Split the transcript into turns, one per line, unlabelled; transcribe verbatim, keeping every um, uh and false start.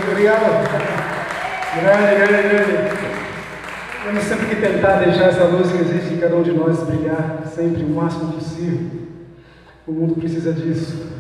Obrigado. Grande, grande, grande. Temos sempre que tentar deixar essa luz que existe em cada um de nós brilhar sempre o máximo possível. O mundo precisa disso.